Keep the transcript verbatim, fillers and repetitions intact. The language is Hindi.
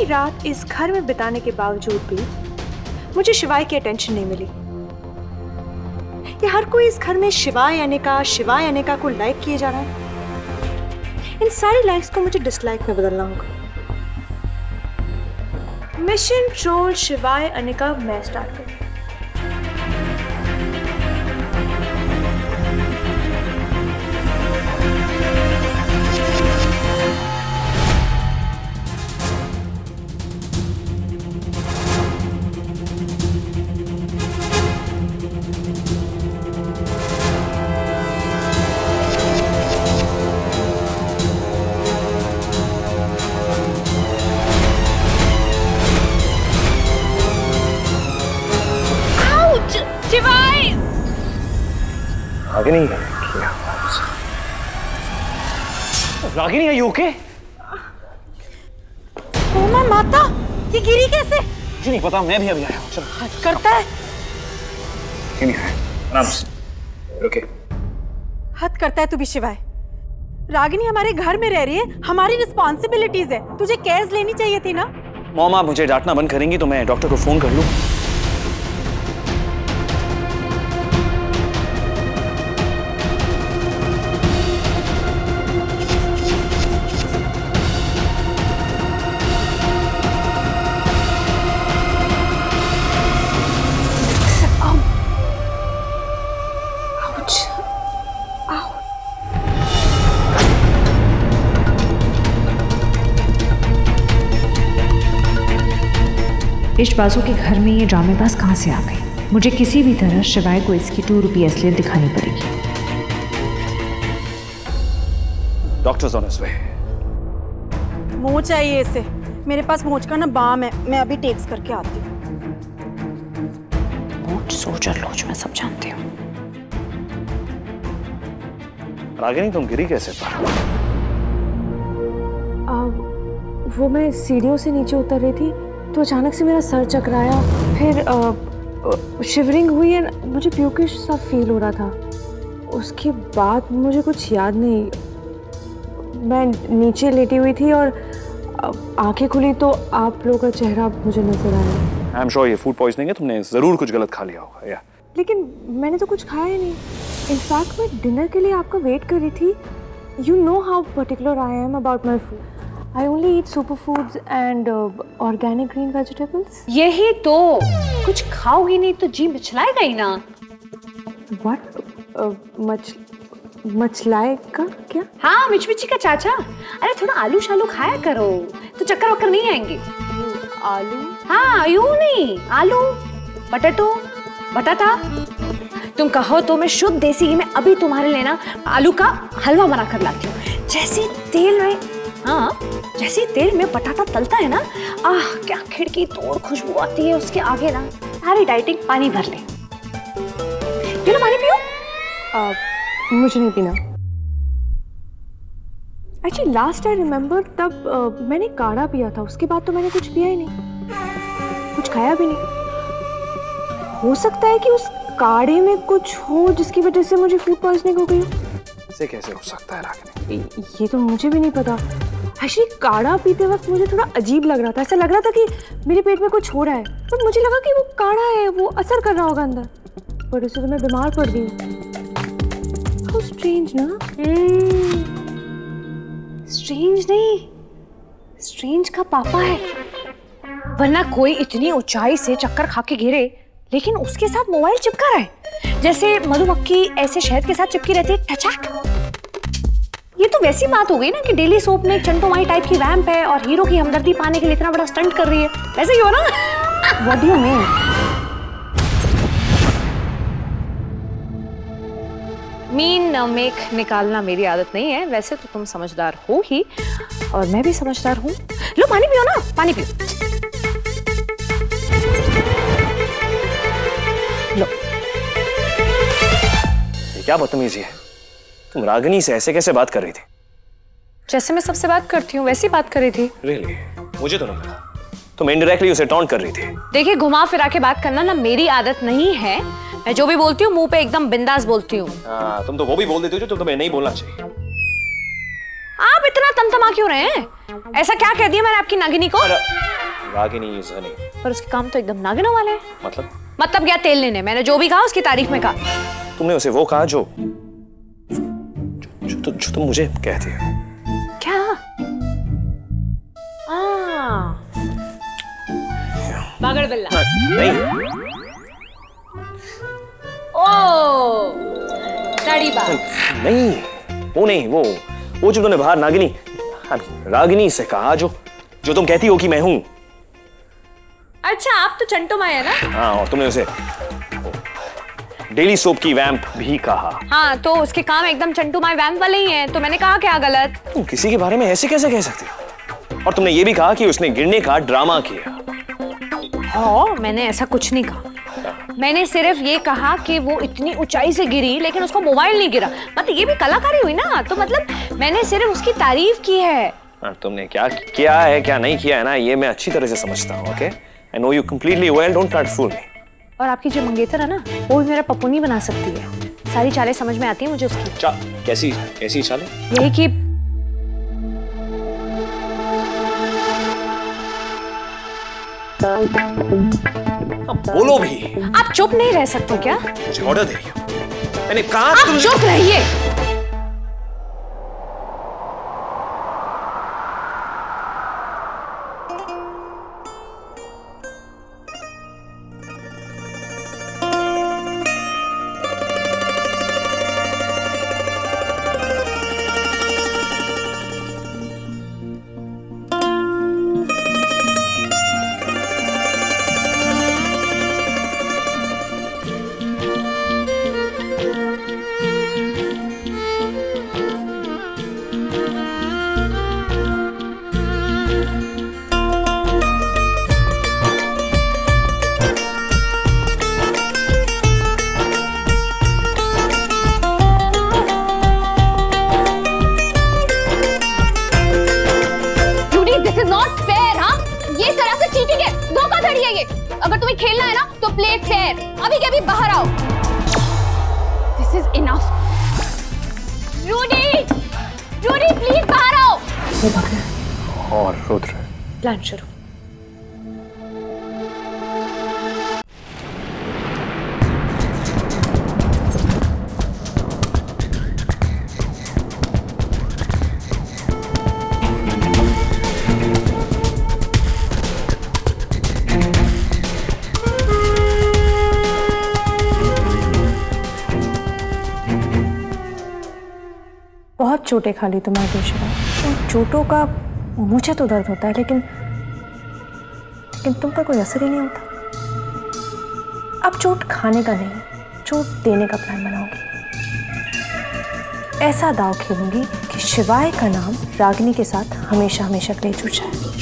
रात इस घर में बिताने के बावजूद भी मुझे शिवाय की अटेंशन नहीं मिली। ये हर कोई इस घर में शिवाय अनिका शिवाय अनिका को लाइक किए जा रहा है। इन सारी लाइक्स को मुझे डिसलाइक में बदलना होगा। मिशन ट्रोल शिवाय अनिका मैं स्टार्ट करूँ। Ragini, Ragini, are you okay? ओ मां माता, ये गिरी कैसे? मुझे नहीं पता, मैं भी अभी आया हूँ। चलो। हद करता है। नहीं है, आराम से। रुके। हद करता है तू भी शिवाय। रागिनी हमारे घर में रह रही है, हमारी रिस्पॉन्सिबिलिटीज है। तुझे केयर्स लेनी चाहिए थी ना? मॉम, आप मुझे डांटना बंद करेंगी तो मैं डॉक्टर को फोन कर लूँ। इश्कबाजों के घर में ये ड्रामेबाज कहाँ से आ गई? मुझे किसी भी तरह शिवाय को इसकी टू रुपये असलियत दिखानी पड़ेगी। Doctors on his way. मोच चाहिए इसे। मेरे पास मोच का ना बाम है, मैं अभी टेक्स करके आती हूँ। मोच सोच और लोच मैं सब जानती हूँ। रागिनी, तुम गिरी कैसे पर? वो मैं सीढ़ियों से नीचे उतर रही थी तो अचानक से मेरा सर चकराया, फिर आ, आ, शिवरिंग हुई है, मुझे प्यूकिश सा फील हो रहा था। उसके बाद मुझे कुछ याद नहीं। मैं नीचे लेटी हुई थी और आंखें खुली तो आप लोगों का चेहरा मुझे नजर आया। आई एम श्योर ये फूड पॉइजनिंग है, तुमने जरूर कुछ गलत खा लिया होगा। या लेकिन मैंने तो कुछ खाया ही नहीं। इनफैक्ट मैं डिनर के लिए आपका वेट कर रही थी। You know how particular I am about my food. I only eat superfoods and uh, organic green vegetables. यही तो, कुछ खाओगी नहीं तो जी मिचलाएगा ही ना। What? uh, मच मचलाएगा क्या? हाँ, मिचमिची का चाचा। अरे थोड़ा आलू शालू खाया करो तो चक्कर वक्कर नहीं आएंगे। आलू? हाँ, यूं नहीं, आलू, बटाटो, बटाटा। तुम कहो तो मैं शुद्ध देसी घी में अभी तुम्हारे लिए ना आलू का हलवा बना कर लाती हूँ। जैसे तेल में हाँ जैसे तेल में बटाटा तलता है ना, आह क्या खिड़की तोड़ खुशबू आती है उसके आगे ना। सारी डाइटिंग पानी भर ले। पियो पानी पियो। आ, मुझे नहीं पीना। एक्चुअली लास्ट आई रिमेम्बर तब आ, मैंने काढ़ा पिया था, उसके बाद तो मैंने कुछ पिया ही नहीं, कुछ खाया भी नहीं। हो सकता है कि उस काढ़े में कुछ हो जिसकी वजह से मुझे फूड पॉइजनिंग हो गई हो। ऐसे कैसे हो सकता है रागिनी? ये तो मुझे भी नहीं पता। एक्चुअली काढ़ा पीते वक्त मुझे थोड़ा अजीब लग रहा था। ऐसा लग रहा था कि मेरे पेट में कुछ हो रहा है, पर मुझे लगा कि वो काढ़ा है, वो असर कर रहा होगा अंदर, पर उससे तो मैं बीमार पड़ गई। How strange ना? स्ट्रेंज नहीं, स्ट्रेंज का पापा है। वरना कोई इतनी ऊंचाई से चक्कर खा के गिरे लेकिन उसके साथ मोबाइल चिपका रहा है, जैसे मधुमक्खी ऐसे शहद के साथ चिपकी रहती है, टचक। ये तो वैसी बात हो गई ना कि डेली सोप में चंटो माई टाइप की वैम्प है और हीरो की हमदर्दी पाने के लिए इतना बड़ा स्टंट कर रही है, वैसे ही हो ना? What do you mean? मीन मेक निकालना मेरी आदत नहीं है। वैसे तो तुम समझदार हो ही और मैं भी समझदार हूँ। लो पानी पियो ना, पानी पियो। लो। ये क्या बदतमीजी है? तुम रागिनी से ऐसे कैसे बात कर रही थी? जैसे मैं सबसे बात करती हूँ वैसी बात कर रही थी। Really? मुझे तो नहीं लगा। तुम इनडायरेक्टली उसे टॉन्ट कर रही थी। देखिए, घुमा फिरा के बात करना ना मेरी आदत नहीं है। मैं जो भी बोलती हूँ मुंह पे एकदम बिंदास बोलती हूँ। हाँ, तुम तो वो भी बोल देती हो जो तुम्हें नहीं बोलना चाहिए। आप इतना तमतमा क्यों रहे हैं? ऐसा क्या कह दिया मैंने आपकी नागिनी को? Ragini is honey. पर उसके काम तो एकदम नागिनों वाले हैं। मतलब मतलब क्या तेल लेने? मैंने जो भी कहा उसकी तारीफ में कहा। तुमने उसे वो कहा जो जो, जो, जो तुम मुझे कहती हो। क्या? आ, बागड़ बिल्ला। नहीं ओ दाढ़ी बाल। नहीं वो नहीं, वो वो जो तुमने बाहर नागिनी रागिनी से कहा, जो जो तुम कहती हो कि मैं हूं। अच्छा आप तो चंटो माया ना? हाँ, और तुमने उसे डेली सोप की वैम्प भी कहा। हाँ तो उसके काम एकदम चंटू माय वैम्प वाले ही हैं, तो मैंने कहा क्या गलत? तुम किसी के बारे में ऐसे कैसे कह सकती हो? और तुमने ये भी कहा कि उसने गिरने का ड्रामा किया। हाँ मैंने ऐसा कुछ नहीं कहा। मैंने सिर्फ ये कहा कि वो इतनी ऊंचाई से गिरी लेकिन उसका मोबाइल नहीं गिरा। मतलब ये भी कलाकारी हुई ना, तो मतलब मैंने सिर्फ उसकी तारीफ की है। हाँ, तुमने क्या किया है क्या नहीं किया है ना, ये मैं अच्छी तरह से समझता हूँ। Okay, I know you completely well, don't try to fool me. और आपकी जो मंगेतर है ना, वो भी मेरा पप्पू नहीं बना सकती है। सारी चालें समझ में आती है मुझे उसकी। चा, कैसी कैसी चालें? यही कि अब बोलो भी। आप चुप नहीं रह सकते क्या? मुझे ऑर्डर दे रही हो? मैंने कहा आप तुम... चुप रहिए। अगर तुम्हें खेलना है ना तो प्ले फेयर। अभी के अभी बाहर आओ। This is enough. Rudy, Rudy please बाहर आओ। और रुद्र, प्लान शुरू। बहुत चोटें खा ली तुम्हारे शिवा। उन चोटों का मुझे तो दर्द होता है, लेकिन लेकिन तुम पर कोई असर ही नहीं होता। अब चोट खाने का नहीं, चोट देने का प्लान बनाओगी। ऐसा दाव खेलूंगी कि शिवाय का नाम रागिनी के साथ हमेशा हमेशा के लिए जुड़ जाए।